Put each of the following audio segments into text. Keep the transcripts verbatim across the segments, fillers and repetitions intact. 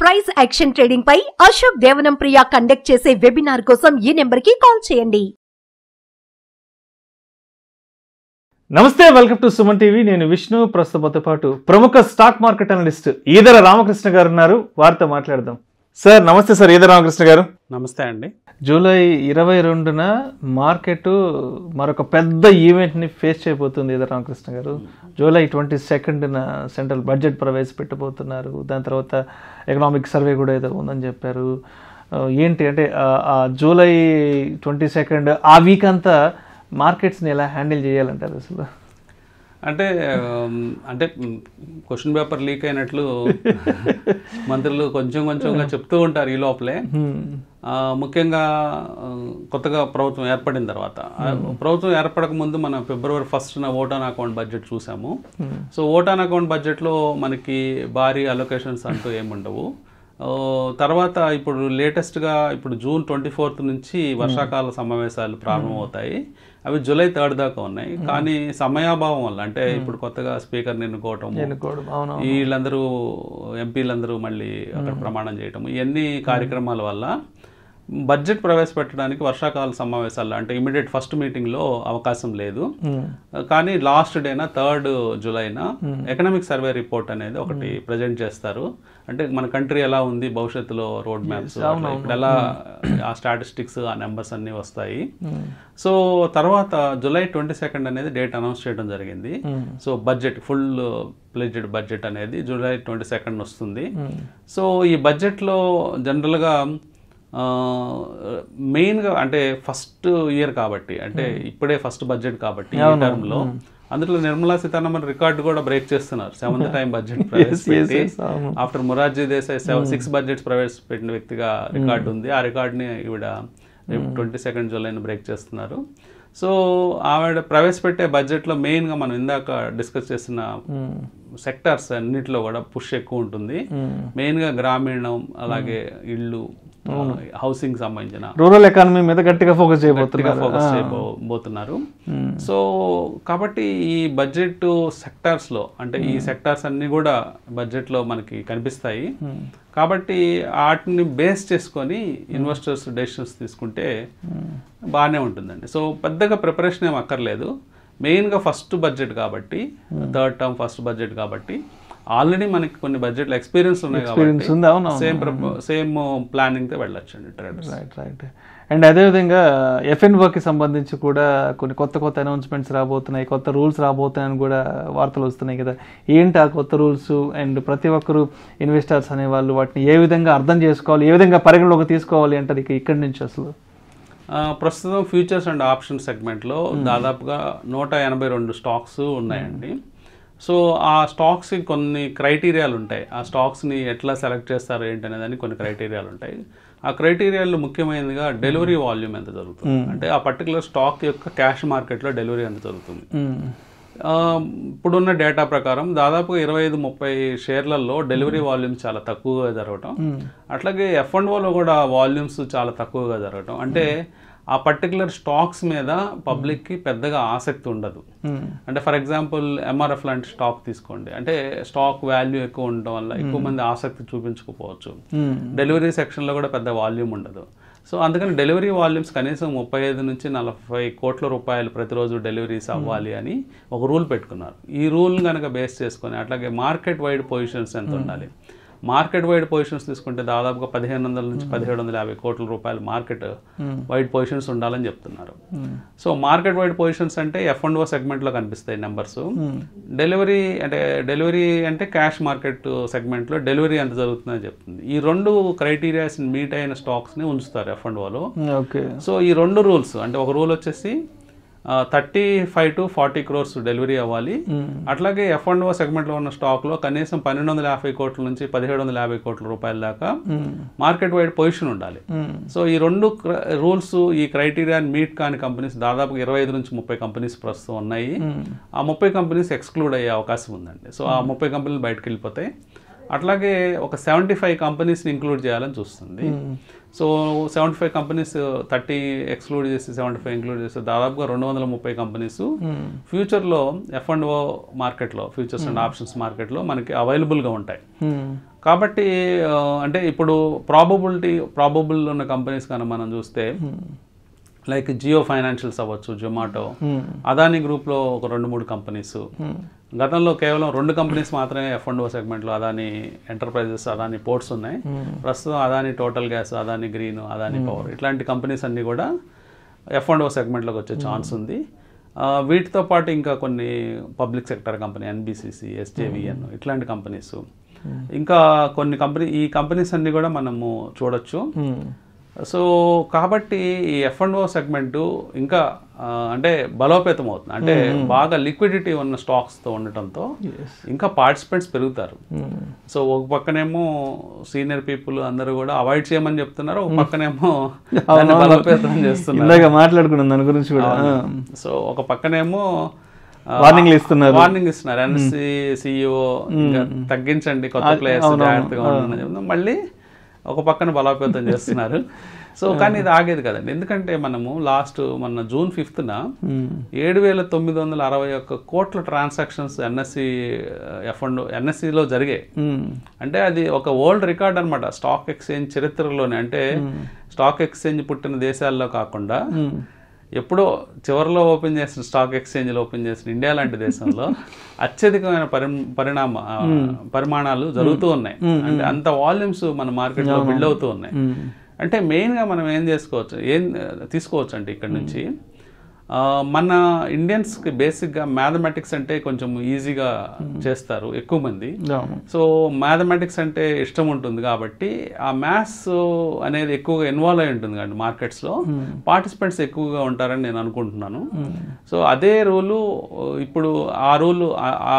Price action trading పై Ashok Devanam Priya conduct చేసే webinar కోసం ఈ నెంబర్ కి కాల్ చేయండి. నమస్తే, వెల్కమ్ టు సుమన్ టీవీ. నేను విష్ణు. ప్రస్తుతంతో పాటు ప్రముఖ stock market analyst Edara Ramakrishna garu ఉన్నారు. వారితో మాట్లాడదాం. సార్ నమస్తే. సార్ ఈదర రామకృష్ణ గారు నమస్తే అండి. జూలై ఇరవై రెండున మార్కెట్ మరొక పెద్ద ఈవెంట్ని ఫేస్ చేయబోతుంది. ఈదర రామకృష్ణ గారు, జూలై ట్వంటీ సెకండ్న సెంట్రల్ బడ్జెట్ ప్రవేశపెట్టబోతున్నారు. దాని తర్వాత ఎకనామిక్ సర్వే కూడా ఏదో ఉందని చెప్పారు. ఏంటి అంటే ఆ జూలై ట్వంటీ సెకండ్ ఆ వీక్ అంతా మార్కెట్స్ని ఎలా హ్యాండిల్ చేయాలంటారు అసలు? అంటే అంటే క్వశ్చన్ పేపర్ లీక్ అయినట్లు మంత్రులు కొంచెం కొంచెంగా చెప్తూ ఉంటారు ఈ లోపలే. ముఖ్యంగా కొత్తగా ప్రభుత్వం ఏర్పడిన తర్వాత, ప్రభుత్వం ఏర్పడక ముందు మనం ఫిబ్రవరి ఫస్ట్న ఓట్ ఆన్ అకౌంట్ బడ్జెట్ చూసాము. సో ఓట్ ఆన్ అకౌంట్ బడ్జెట్లో మనకి భారీ అలొకేషన్స్ అంటూ ఏముండవు. తర్వాత ఇప్పుడు లేటెస్ట్గా ఇప్పుడు జూన్ ట్వంటీ ఫోర్త్ నుంచి వర్షాకాల సమావేశాలు ప్రారంభమవుతాయి. అవి జూలై థర్డ్ దాకా ఉన్నాయి. కానీ సమయాభావం వల్ల, అంటే ఇప్పుడు కొత్తగా స్పీకర్ని ఎన్నుకోవటం, వీళ్ళందరూ ఎంపీలందరూ మళ్ళీ అక్కడ ప్రమాణం చేయటం, ఇవన్నీ కార్యక్రమాల వల్ల బడ్జెట్ ప్రవేశపెట్టడానికి వర్షాకాల సమావేశాల్లో అంటే ఇమీడియట్ ఫస్ట్ మీటింగ్లో అవకాశం లేదు. కానీ లాస్ట్ డేనా థర్డ్ జూలైన ఎకనామిక్ సర్వే రిపోర్ట్ అనేది ఒకటి ప్రజెంట్ చేస్తారు. అంటే మన కంట్రీ ఎలా ఉంది, భవిష్యత్తులో రోడ్ మ్యాప్స్, ఇప్పుడు ఎలా ఆ స్టాటిస్టిక్స్, ఆ నెంబర్స్ అన్నీ వస్తాయి. సో తర్వాత జూలై ట్వంటీ సెకండ్ అనేది డేట్ అనౌన్స్ చేయడం జరిగింది. So budget, full fledged budget అనేది జూలై ట్వంటీ సెకండ్ వస్తుంది. సో ఈ బడ్జెట్లో జనరల్గా మెయిన్గా అంటే ఫస్ట్ ఇయర్ కాబట్టి, అంటే ఇప్పుడే ఫస్ట్ బడ్జెట్ కాబట్టి ఈ టర్మ్లో అందులో నిర్మలా సీతారామన్ రికార్డు కూడా బ్రేక్ చేస్తున్నారు. సెవెంత్ టైం బడ్జెట్ ప్రవేశపెట్టి after Morarji Desai seven six budgets ప్రవేశపెట్టిన వ్యక్తిగా రికార్డు ఉంది. ఆ రికార్డుని ఈవిడ ట్వంటీ సెకండ్ జూలైని బ్రేక్ చేస్తున్నారు. సో ఆవిడ ప్రవేశపెట్టే బడ్జెట్లో మెయిన్గా మనం ఇందాక డిస్కస్ చేసిన సెక్టార్స్ అన్నింటిలో కూడా పుష్ ఎక్కువ ఉంటుంది. మెయిన్గా గ్రామీణం, అలాగే ఇళ్ళు, హౌసింగ్ సంబంధించిన రూరల్ ఎకానమీ మీద గట్టిగా ఫోకస్ చేయబోతున్నారు ఫోకస్ చేయబోతున్నారు సో కాబట్టి ఈ బడ్జెట్ సెక్టార్స్లో, అంటే ఈ సెక్టార్స్ అన్ని కూడా బడ్జెట్లో మనకి కనిపిస్తాయి. కాబట్టి వాటిని బేస్ చేసుకొని ఇన్వెస్టర్స్ డెసిషన్స్ తీసుకుంటే బాగానే ఉంటుందండి. సో పెద్దగా ప్రిపరేషన్ ఏం అక్కర్లేదు. మెయిన్గా ఫస్ట్ బడ్జెట్ కాబట్టి, థర్డ్ టర్మ్ ఫస్ట్ బడ్జెట్ కాబట్టి ఆల్రెడీ మనకి కొన్ని బడ్జెట్లు ఎక్స్పీరియన్స్ ఉన్నాయి కాబట్టి సేమ్ సేమ్ ప్లానింగ్తో వెళ్ళొచ్చు అండి ట్రేడర్స్. రైట్ రైట్ అండ్ అదేవిధంగా ఎఫ్ఎన్ఓకి సంబంధించి కూడా కొన్ని కొత్త కొత్త అనౌన్స్మెంట్స్ రాబోతున్నాయి, కొత్త రూల్స్ రాబోతున్నాయని కూడా వార్తలు వస్తున్నాయి కదా. ఏంటి ఆ కొత్త రూల్స్? అండ్ ప్రతి ఒక్కరు ఇన్వెస్టర్స్ అనేవాళ్ళు వాటిని ఏ విధంగా అర్థం చేసుకోవాలి, ఏ విధంగా పరిగణలోకి తీసుకోవాలి అంటారు ఇక్కడి నుంచి అసలు? ప్రస్తుతం ఫ్యూచర్స్ అండ్ ఆప్షన్ సెగ్మెంట్లో దాదాపుగా నూట ఎనభై రెండు స్టాక్స్ ఉన్నాయండి. సో ఆ స్టాక్స్కి కొన్ని క్రైటీరియాలు ఉంటాయి. ఆ స్టాక్స్ని ఎట్లా సెలెక్ట్ చేస్తారు ఏంటనే దానికి కొన్ని క్రైటీరియాలు ఉంటాయి. ఆ క్రైటీరియాలో ముఖ్యమైనదిగా డెలివరీ వాల్యూమ్ ఎంత జరుగుతుంది, అంటే ఆ పర్టికులర్ స్టాక్ యొక్క క్యాష్ మార్కెట్లో డెలివరీ ఎంత జరుగుతుంది. ఇప్పుడున్న డేటా ప్రకారం దాదాపుగా ఇరవై ఐదు ముప్పై షేర్లలో డెలివరీ వాల్యూమ్స్ చాలా తక్కువగా జరగటం, అట్లాగే ఎఫ్ అండ్ ఓలో కూడా వాల్యూమ్స్ చాలా తక్కువగా జరగటం. అంటే ఆ పర్టికులర్ స్టాక్స్ మీద పబ్లిక్కి పెద్దగా ఆసక్తి ఉండదు. అంటే ఫర్ ఎగ్జాంపుల్ ఎంఆర్ఎఫ్ లాంటి స్టాక్ తీసుకోండి, అంటే స్టాక్ వాల్యూ ఎక్కువ ఉండటం వల్ల ఎక్కువ మంది ఆసక్తి చూపించకపోవచ్చు. డెలివరీ సెక్షన్లో కూడా పెద్ద వాల్యూమ్ ఉండదు. సో అందుకని డెలివరీ వాల్యూమ్స్ కనీసం ముప్పై ఐదు నుంచి నలభై కోట్ల రూపాయలు ప్రతిరోజు డెలివరీస్ అవ్వాలి అని ఒక రూల్ పెట్టుకున్నారు. ఈ రూల్ కనుక బేస్ చేసుకొని, అట్లాగే మార్కెట్ వైడ్ పొజిషన్స్ ఎంత ఉండాలి, మార్కెట్ వైడ్ పొజిషన్స్ తీసుకుంటే దాదాపుగా పదిహేను వందల నుంచి పదిహేడు వందల యాభై కోట్ల రూపాయలు మార్కెట్ వైడ్ పొజిషన్స్ ఉండాలని చెప్తున్నారు. సో మార్కెట్ వైడ్ పొజిషన్స్ అంటే ఎఫ్ అండ్ ఓ సెగ్మెంట్లో కనిపిస్తాయి నెంబర్స్. డెలివరీ అంటే డెలివరీ అంటే క్యాష్ మార్కెట్ సెగ్మెంట్లో డెలివరీ ఎంత జరుగుతుందని చెప్తుంది. ఈ రెండు క్రైటీరియాస్ మీట్ అయిన స్టాక్స్ని ఉంచుతారు ఎఫ్ అండ్ ఓలో. సో ఈ రెండు రూల్స్, అంటే ఒక రూల్ వచ్చేసి thirty five to forty crores delivery అవ్వాలి. అట్లాగే ఎఫ్ అండ్ ఓ సెగ్మెంట్లో ఉన్న స్టాక్లో కనీసం పన్నెండు వందల యాభై కోట్ల నుంచి పదిహేడు వందల యాభై కోట్ల రూపాయల దాకా మార్కెట్ వైడ్ పొజిషన్ ఉండాలి. సో ఈ రెండు రూల్స్, ఈ క్రైటీరియాని మీట్ కాని కంపెనీస్ దాదాపు ఇరవై ఐదు నుంచి ముప్పై కంపెనీస్ ప్రస్తుతం ఉన్నాయి. ఆ ముప్పై కంపెనీస్ ఎక్స్క్లూడ్ అయ్యే అవకాశం ఉందండి. సో ఆ ముప్పై కంపెనీలు బయటకు వెళ్ళిపోతాయి. అట్లాగే ఒక సెవెంటీ ఫైవ్ కంపెనీస్ని ఇంక్లూడ్ చేయాలని చూస్తుంది. So seventy five companies thirty exclude చేసి సెవెంటీ ఫైవ్ ఇంక్లూడ్ చేస్తే దాదాపుగా రెండు వందల ముప్పై కంపెనీస్ ఫ్యూచర్లో ఎఫ్ అండ్ ఓ మార్కెట్లో, ఫ్యూచర్స్ అండ్ ఆప్షన్స్ మార్కెట్లో మనకి అవైలబుల్గా ఉంటాయి. కాబట్టి అంటే ఇప్పుడు ప్రాబబిలిటీ ప్రాబబుల్ ఉన్న కంపెనీస్ కన్నా మనం చూస్తే లైక్ జియో ఫైనాన్షియల్స్ అవ్వచ్చు, జొమాటో, అదానీ గ్రూప్లో ఒక రెండు మూడు కంపెనీస్. గతంలో కేవలం రెండు కంపెనీస్ మాత్రమే ఎఫ్ అండ్ ఓ సెగ్మెంట్లో అదానీ ఎంటర్ప్రైజెస్, అదానీ పోర్ట్స్ ఉన్నాయి. ప్రస్తుతం Adani total gas, Adani green, Adani power ఇట్లాంటి కంపెనీస్ అన్నీ కూడా ఎఫ్ అండ్ ఓ సెగ్మెంట్లోకి వచ్చే ఛాన్స్ ఉంది. వీటితో పాటు ఇంకా కొన్ని public sector company NBCC, SJVN ఇట్లాంటి కంపెనీస్, ఇంకా కొన్ని కంపెనీ ఈ కంపెనీస్ అన్నీ కూడా మనము చూడొచ్చు. సో కాబట్టి ఈ ఎఫ్ అండ్ ఓ సెగ్మెంట్ ఇంకా అంటే బలోపేతం అవుతుంది. అంటే బాగా లిక్విడిటీ ఉన్న స్టాక్స్తో ఉండటంతో ఇంకా పార్టిసిపెంట్స్ పెరుగుతారు. సో ఒక పక్కనేమో సీనియర్ పీపుల్ అందరూ కూడా అవాయిడ్ చేయమని చెప్తున్నారు, ఒక పక్కనేమో బలోపేతం చేస్తున్నారు, మాట్లాడుకున్నాం దాని గురించి కూడా. సో ఒక పక్కనేమో వార్నింగ్ ఇస్తున్నారు వార్నింగ్ ఇస్తున్నారు ఎన్ఎస్సి సిఇఓ తగ్గించండి, కొత్త ప్లేయర్స్ జాగ్రత్తగా ఉంటుందని చెప్తున్నాం. మళ్ళీ ఒక పక్కన బలోపేతం చేస్తున్నారు. సో కానీ ఇది ఆగేది కదండి, ఎందుకంటే మనము లాస్ట్ మన జూన్ ఫిఫ్త్న ఏడు వేల తొమ్మిది వందల అరవై ఒక్క కోట్ల ట్రాన్సాక్షన్స్ ఎన్ఎస్సి ఎఫ్ అండ్ ఎన్ఎస్సిలో జరిగాయి. అంటే అది ఒక వరల్డ్ రికార్డ్ అనమాట స్టాక్ ఎక్స్చేంజ్ చరిత్రలోనే. అంటే స్టాక్ ఎక్స్చేంజ్ పుట్టిన దేశాల్లో కాకుండా ఎప్పుడో చివరిలో ఓపెన్ చేసిన స్టాక్ ఎక్స్చేంజ్లో ఓపెన్ చేసిన ఇండియా లాంటి దేశంలో అత్యధికమైన పరి పరిణామ పరిమాణాలు జరుగుతూ ఉన్నాయి. అంటే అంత వాల్యూమ్స్ మన మార్కెట్లో బిల్డ్ అవుతూ ఉన్నాయి. అంటే మెయిన్గా మనం ఏం చేసుకోవచ్చు, ఏం తీసుకోవచ్చు అంటే ఇక్కడ నుంచి మన ఇండియన్స్కి బేసిక్గా మ్యాథమెటిక్స్ అంటే కొంచెం ఈజీగా చేస్తారు ఎక్కువ మంది. సో మ్యాథమెటిక్స్ అంటే ఇష్టం ఉంటుంది కాబట్టి ఆ మ్యాథ్స్ అనేది ఎక్కువగా ఇన్వాల్వ్ అయి ఉంటుంది కాబట్టి మార్కెట్స్లో పార్టిసిపెంట్స్ ఎక్కువగా ఉంటారని నేను అనుకుంటున్నాను. సో అదే రూలు ఇప్పుడు ఆ రూలు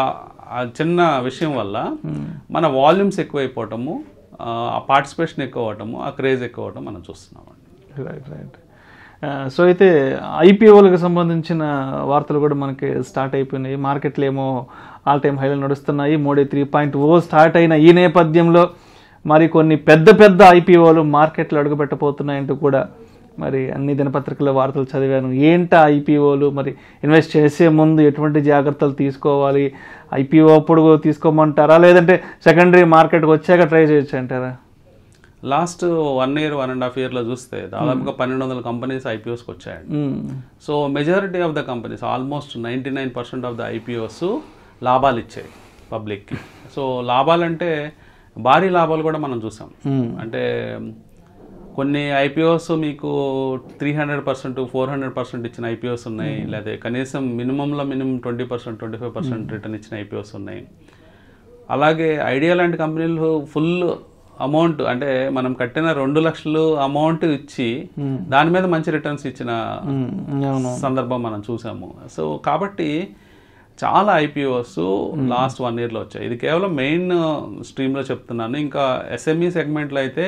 ఆ చిన్న విషయం వల్ల మన వాల్యూమ్స్ ఎక్కువైపోవటము, ఆ పార్టిసిపేషన్ ఎక్కువ అవటము, ఆ క్రేజ్ ఎక్కువ అవటం మనం చూస్తున్నామండి. రైట్ రైట్ సో అయితే ఐపీఓలకు సంబంధించిన వార్తలు కూడా మనకి స్టార్ట్ అయిపోయినాయి. మార్కెట్లు ఏమో ఆల్ టైమ్ హైలో నడుస్తున్నాయి. Modi three point O start అయిన ఈ నేపథ్యంలో మరి కొన్ని పెద్ద పెద్ద ఐపీఓలు మార్కెట్లు అడుగుపెట్టబోతున్నాయంటూ కూడా మరి అన్ని దినపత్రికల వార్తలు చదివాను. ఏంటా ఐపీఓలు, మరి ఇన్వెస్ట్ చేసే ముందు ఎటువంటి జాగ్రత్తలు తీసుకోవాలి, ఐపీఓ అప్పుడు తీసుకోమంటారా లేదంటే సెకండరీ మార్కెట్కి వచ్చాక ట్రై చేయొచ్చు అంటారా? Last one year one and half ఇయర్లో చూస్తే దాదాపుగా పన్నెండు వందల కంపెనీస్ ఐపీఓస్కి వచ్చాయండి. So majority of the companies almost ninety nine percent of the IPOs లాభాలు ఇచ్చాయి పబ్లిక్కి. సో లాభాలంటే భారీ లాభాలు కూడా మనం చూసాం. అంటే కొన్ని ఐపీఓస్ మీకు three hundred percent four hundred percent ఇచ్చిన ఐపీఓస్ ఉన్నాయి, లేదా కనీసం మినిమంలో minimum twenty percent twenty five percent return ఇచ్చిన ఐపీఓస్ ఉన్నాయి. అలాగే ఐడియా లాంటి కంపెనీలు ఫుల్ అమౌంట్ అంటే మనం కట్టిన రెండు లక్షలు అమౌంట్ ఇచ్చి దాని మీద మంచి రిటర్న్స్ ఇచ్చిన సందర్భం మనం చూసాము. సో కాబట్టి చాలా ఐపీఓస్ లాస్ట్ వన్ ఇయర్లో వచ్చాయి. ఇది కేవలం మెయిన్ స్ట్రీమ్లో చెప్తున్నాను. ఇంకా ఎస్ఎంఈ సెగ్మెంట్లో అయితే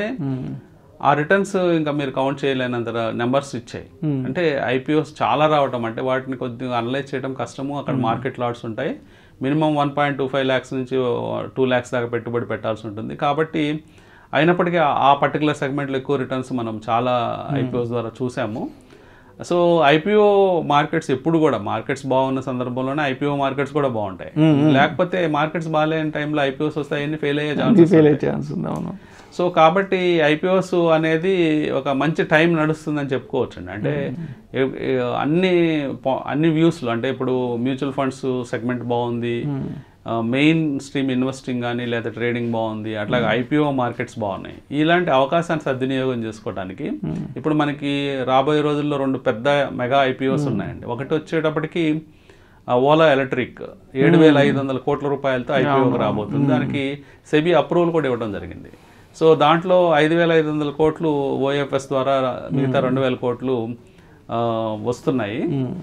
ఆ రిటర్న్స్ ఇంకా మీరు కౌంట్ చేయలేనంత నెంబర్స్ ఇచ్చాయి. అంటే ఐపీఓస్ చాలా రావటం, అంటే వాటిని కొద్దిగా అనలైజ్ చేయడం కష్టము. అక్కడ మార్కెట్ లాట్స్ ఉంటాయి. Minimum one point two five lakhs నుంచి టూ ల్యాక్స్ దాకా పెట్టుబడి పెట్టాల్సి ఉంటుంది. కాబట్టి అయినప్పటికీ ఆ పర్టికులర్ సెగ్మెంట్లో ఎక్కువ రిటర్న్స్ మనం చాలా ఐపీఓస్ ద్వారా చూసాము. సో ఐపీఓ మార్కెట్స్ ఎప్పుడు కూడా మార్కెట్స్ బాగున్న సందర్భంలోనే ఐపీఓ మార్కెట్స్ కూడా బాగుంటాయి. లేకపోతే మార్కెట్స్ బాగాలేని టైంలో ఐపీఓస్ వస్తాయని ఫెయిల్ అయ్యే ఛాన్స్ ఉంది. సో కాబట్టి ఐపీఓస్ అనేది ఒక మంచి టైం నడుస్తుందని చెప్పుకోవచ్చు అండి. అంటే అన్ని అన్ని వ్యూస్లో అంటే ఇప్పుడు మ్యూచువల్ ఫండ్స్ సెగ్మెంట్ బాగుంది, మెయిన్ స్ట్రీమ్ ఇన్వెస్టింగ్ కానీ లేదా ట్రేడింగ్ బాగుంది, అట్లాగే ఐపీఓ మార్కెట్స్ బాగున్నాయి. ఇలాంటి అవకాశాన్ని సద్వినియోగం చేసుకోవడానికి ఇప్పుడు మనకి రాబోయే రోజుల్లో రెండు పెద్ద మెగా ఐపీఓస్ ఉన్నాయండి. ఒకటి వచ్చేటప్పటికి ఓలా ఎలక్ట్రిక్ ఏడు వేల ఐదు వందల కోట్ల రూపాయలతో ఐపీఓకి రాబోతుంది. దానికి సెబీ అప్రూవల్ కూడా ఇవ్వడం జరిగింది. సో దాంట్లో ఐదు వేల ఐదు వందల కోట్లు ఓఎఫ్ఎస్ ద్వారా మిగతా రెండు వేల కోట్లు వస్తున్నాయి.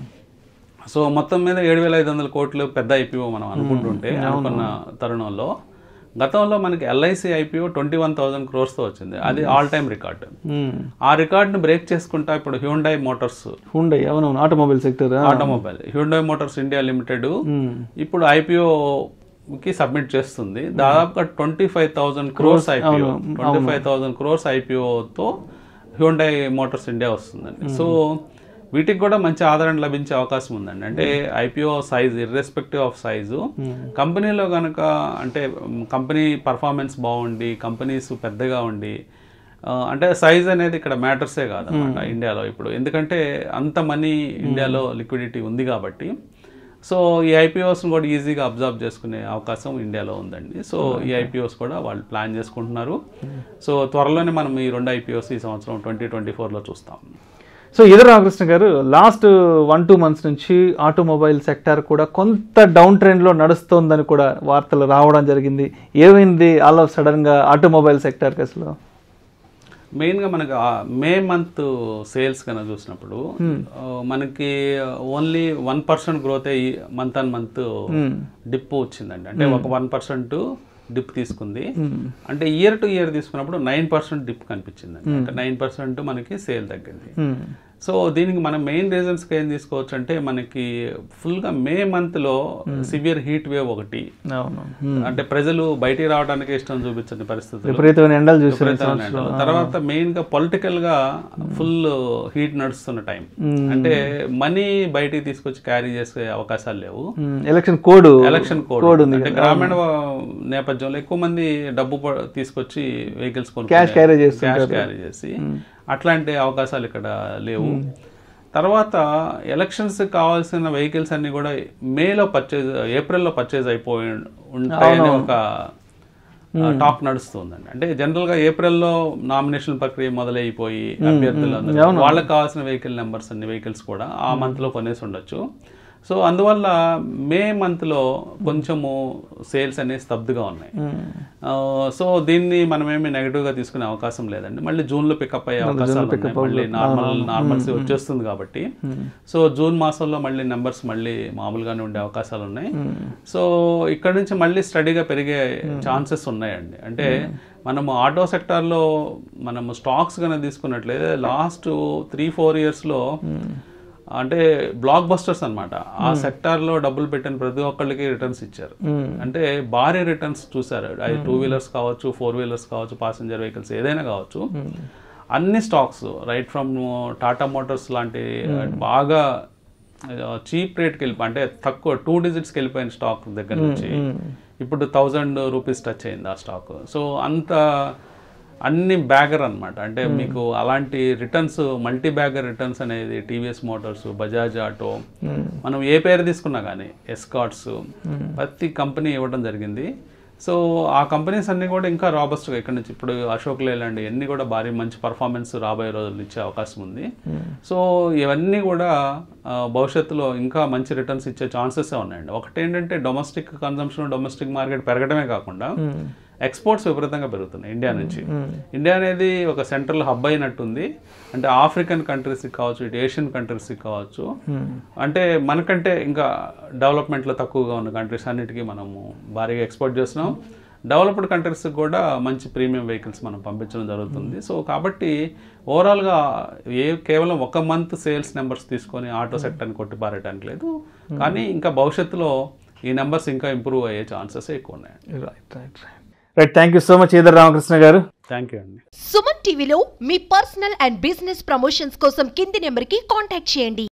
సో మొత్తం మీద ఏడు వేల ఐదు వందల కోట్లు పెద్ద ఐపీఓ మనం అనుకుంటుంటే అనుకున్న తరుణంలో గతంలో మనకి LIC IPO twenty one thousand క్రోర్స్తో వచ్చింది. అది ఆల్ టైమ్ రికార్డ్. ఆ రికార్డ్ని బ్రేక్ చేసుకుంటా ఇప్పుడు హ్యూండై మోటార్స్ హ్యూండై అవునవును automobile sector automobile Hyundai motors India limited ఇప్పుడు ఐపీఓ కి సబ్మిట్ చేస్తుంది. దాదాపుగా twenty five thousand crores IPO twenty five thousand crores ఐపీఓతో హ్యూండై మోటార్స్ ఇండియా వస్తుందండి. సో వీటికి కూడా మంచి ఆదరణ లభించే అవకాశం ఉందండి. అంటే IPO size irrespective of size కంపెనీలో కనుక అంటే కంపెనీ పర్ఫార్మెన్స్ బాగుండి కంపెనీస్ పెద్దగా ఉండి అంటే సైజ్ అనేది ఇక్కడ మ్యాటర్సే కాదన్నమాట ఇండియాలో ఇప్పుడు, ఎందుకంటే అంత మనీ ఇండియాలో లిక్విడిటీ ఉంది కాబట్టి సో ఈ ఐపీఓస్ని కూడా ఈజీగా అబ్జర్వ్ చేసుకునే అవకాశం ఇండియాలో ఉందండి. సో ఈ ఐపీఓస్ కూడా వాళ్ళు ప్లాన్ చేసుకుంటున్నారు. సో త్వరలోనే మనం ఈ రెండు ఐపీఓస్ ఈ సంవత్సరం ట్వంటీ ట్వంటీ ఫోర్లో చూస్తాం. So Edara Ramakrishna garu, last one two months నుంచి ఆటోమొబైల్ సెక్టర్ కూడా కొంత డౌన్ ట్రెండ్లో నడుస్తోందని కూడా వార్తలు రావడం జరిగింది. ఏమైంది ఆల్ ఆఫ్ సడన్గా ఆటోమొబైల్ సెక్టర్కి అసలు? మెయిన్గా మనకి మే మంత్ సేల్స్ కనుక చూసినప్పుడు మనకి ఓన్లీ వన్ పర్సెంట్ గ్రోత్ అయ్యి మంత్ ఆన్ మంత్ డిప్ వచ్చిందండి. అంటే ఒక వన్ పర్సెంట్ డిప్ తీసుకుంది. అంటే ఇయర్ టు ఇయర్ తీసుకున్నప్పుడు నైన్ పర్సెంట్ డిప్ కనిపించిందండి. అంటే నైన్ పర్సెంట్ మనకి సేల్ తగ్గింది. సో దీనికి మనం మెయిన్ రీజన్స్కి ఏం తీసుకోవచ్చు అంటే మనకి ఫుల్గా మే మంత్లో సివియర్ హీట్ వేవ్ ఒకటి, అంటే ప్రజలు బయటికి రావడానికి ఇష్టం చూపించని పరిస్థితులు, తర్వాత మెయిన్గా పొలిటికల్గా ఫుల్ హీట్ నడుస్తున్న టైం, అంటే మనీ బయటికి తీసుకొచ్చి క్యారీ చేసే అవకాశాలు లేవు. ఎలక్షన్ కోడ్ ఎలక్షన్ కోడ్ అంటే గ్రామీణ నేపథ్యంలో ఎక్కువ మంది డబ్బు తీసుకొచ్చి వెహికల్స్ కొనుక్కొని క్యాష్ క్యారీ చేసి అట్లాంటి అవకాశాలు ఇక్కడ లేవు. తర్వాత ఎలక్షన్స్ కావాల్సిన వెహికల్స్ అన్ని కూడా మేలో పర్చేజ్ ఏప్రిల్లో పర్చేజ్ అయిపోయి ఉంటాయని ఒక టాక్ నడుస్తుందండి. అంటే జనరల్గా ఏప్రిల్లో నామినేషన్ ప్రక్రియ మొదలైపోయి అభ్యర్థులందరూ వాళ్ళకి కావాల్సిన వెహికల్ నెంబర్స్ అన్ని వెహికల్స్ కూడా ఆ మంత్లో కొనేసి ఉండొచ్చు. సో అందువల్ల మే మంత్లో కొంచెము సేల్స్ అనేవి స్తబ్దుగా ఉన్నాయి. సో దీన్ని మనమేమి నెగిటివ్గా తీసుకునే అవకాశం లేదండి. మళ్ళీ జూన్లో పికప్ అయ్యే అవకాశాలు ఉన్నాయి. మళ్ళీ నార్మల్ నార్మల్సీ వచ్చేస్తుంది కాబట్టి సో జూన్ మాసంలో మళ్ళీ నెంబర్స్ మళ్ళీ మామూలుగానే ఉండే అవకాశాలు ఉన్నాయి. సో ఇక్కడ నుంచి మళ్ళీ స్టడీగా పెరిగే ఛాన్సెస్ ఉన్నాయండి. అంటే మనము ఆటో సెక్టార్లో మనము స్టాక్స్ కనుక తీసుకున్నట్లయితే లాస్ట్ త్రీ ఫోర్ ఇయర్స్లో అంటే బ్లాక్ బస్టర్స్ అనమాట, ఆ సెక్టార్లో డబ్బులు పెట్టిన ప్రతి ఒక్కళ్ళకి రిటర్న్స్ ఇచ్చారు. అంటే భారీ రిటర్న్స్ చూసారు. అది టూ వీలర్స్ కావచ్చు, ఫోర్ వీలర్స్ కావచ్చు, ప్యాసింజర్ వెహికల్స్ ఏదైనా కావచ్చు, అన్ని stocks right from Tata motors లాంటి బాగా చీప్ రేట్కి వెళ్ళి అంటే తక్కువ టూ డిజిట్స్కి వెళ్ళిపోయిన స్టాక్ దగ్గర నుంచి ఇప్పుడు థౌజండ్ రూపీస్ టచ్ అయింది ఆ స్టాక్. సో అంత అన్ని బ్యాగర్ అనమాట. అంటే మీకు అలాంటి రిటర్న్స్ మల్టీ బ్యాగర్ రిటర్న్స్ అనేది టీవీఎస్ మోటార్స్, బజాజ్ ఆటో, మనం ఏ పేరు తీసుకున్నా కానీ ఎస్కాట్స్ ప్రతి కంపెనీ ఇవ్వడం జరిగింది. సో ఆ కంపెనీస్ అన్నీ కూడా ఇంకా రాబస్ట్గా ఇక్కడ నుంచి ఇప్పుడు అశోక్ లేలాండ్ ఇవన్నీ కూడా భారీ మంచి పర్ఫార్మెన్స్ రాబోయే రోజులు ఇచ్చే అవకాశం ఉంది. సో ఇవన్నీ కూడా భవిష్యత్తులో ఇంకా మంచి రిటర్న్స్ ఇచ్చే ఛాన్సెస్ ఉన్నాయండి. ఒకటి ఏంటంటే డొమెస్టిక్ కన్జంప్షన్, డొమెస్టిక్ మార్కెట్ పెరగడమే కాకుండా ఎక్స్పోర్ట్స్ విపరీతంగా పెరుగుతున్నాయి ఇండియా నుంచి. ఇండియా అనేది ఒక సెంట్రల్ హబ్ అయినట్టుంది. అంటే ఆఫ్రికన్ కంట్రీస్కి కావచ్చు, ఇటు ఏషియన్ కంట్రీస్కి కావచ్చు, అంటే మనకంటే ఇంకా డెవలప్మెంట్లో తక్కువగా ఉన్న కంట్రీస్ అన్నిటికీ మనము భారీగా ఎక్స్పోర్ట్ చేస్తున్నాం. డెవలప్డ్ కంట్రీస్కి కూడా మంచి ప్రీమియం వెహికల్స్ మనం పంపించడం జరుగుతుంది. సో కాబట్టి ఓవరాల్గా ఏ కేవలం ఒక మంత్ సేల్స్ నెంబర్స్ తీసుకొని ఆటో సెక్టర్ని కొట్టిపారేయడానికి లేదు, కానీ ఇంకా భవిష్యత్తులో ఈ నెంబర్స్ ఇంకా ఇంప్రూవ్ అయ్యే ఛాన్సెస్ ఎక్కువ ఉన్నాయి. Right right right thank you so much Edara Ramakrishna garu. Thank you అండి. సుమన్ టీవీలో మీ పర్సనల్ అండ్ బిజినెస్ ప్రమోషన్స్ కోసం కింది నెంబర్కి కాంటాక్ట్ చేయండి.